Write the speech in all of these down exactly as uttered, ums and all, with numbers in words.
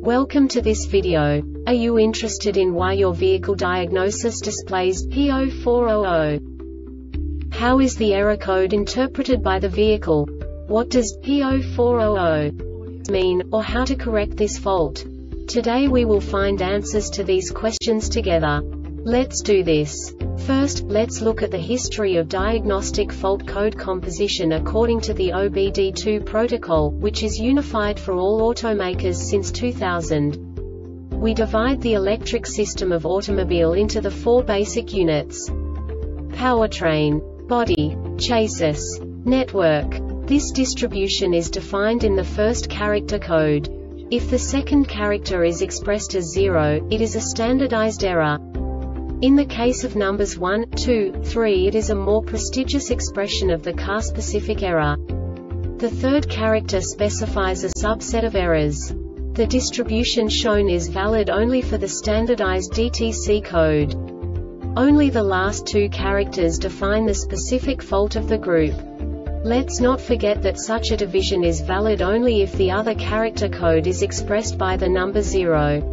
Welcome to this video. Are you interested in why your vehicle diagnosis displays P zero four zero zero? How is the error code interpreted by the vehicle? What does P zero four zero zero mean, or how to correct this fault? Today we will find answers to these questions together. Let's do this. First, let's look at the history of diagnostic fault code composition according to the O B D two protocol, which is unified for all automakers since two thousand. We divide the electric system of automobile into the four basic units: powertrain, body, chassis, network. This distribution is defined in the first character code. If the second character is expressed as zero, it is a standardized error. In the case of numbers one, two, three, it is a more prestigious expression of the car-specific error. The third character specifies a subset of errors. The distribution shown is valid only for the standardized D T C code. Only the last two characters define the specific fault of the group. Let's not forget that such a division is valid only if the other character code is expressed by the number zero.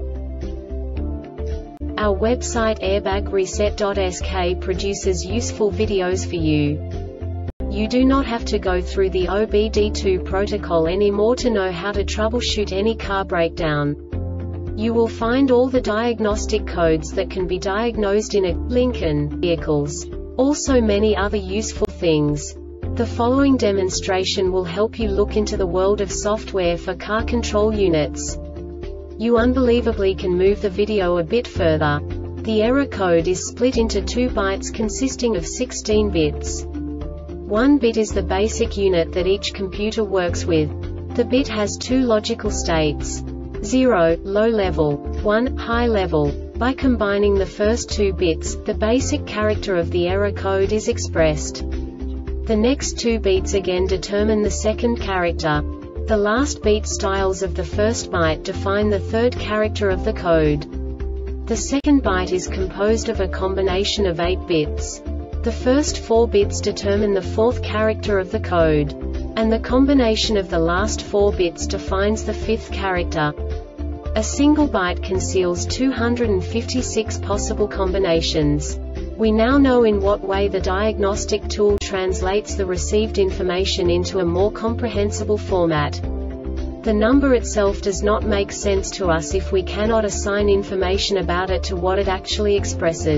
Our website airbag reset dot S K produces useful videos for you. You do not have to go through the O B D two protocol anymore to know how to troubleshoot any car breakdown. You will find all the diagnostic codes that can be diagnosed in a Lincoln vehicles. Also many other useful things. The following demonstration will help you look into the world of software for car control units. You unbelievably can move the video a bit further. The error code is split into two bytes consisting of sixteen bits. One bit is the basic unit that each computer works with. The bit has two logical states: zero, low level, one, high level. By combining the first two bits, the basic character of the error code is expressed. The next two bits again determine the second character. The last beat styles of the first byte define the third character of the code. The second byte is composed of a combination of eight bits. The first four bits determine the fourth character of the code. And the combination of the last four bits defines the fifth character. A single byte conceals two hundred fifty-six possible combinations. We now know in what way the diagnostic tool translates the received information into a more comprehensible format. The number itself does not make sense to us if we cannot assign information about it to what it actually expresses.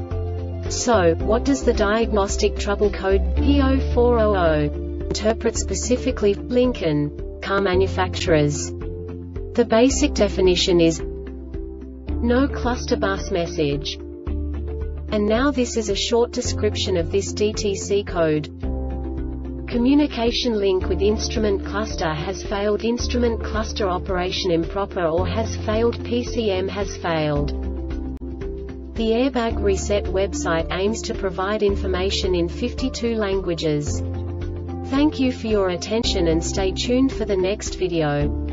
So, what does the diagnostic trouble code P zero four zero zero interpret specifically for Lincoln car manufacturers? The basic definition is no cluster bus message. And now this is a short description of this D T C code. Communication link with instrument cluster has failed. Instrument cluster operation improper or has failed. P C M has failed. The Airbag Reset website aims to provide information in fifty-two languages. Thank you for your attention and stay tuned for the next video.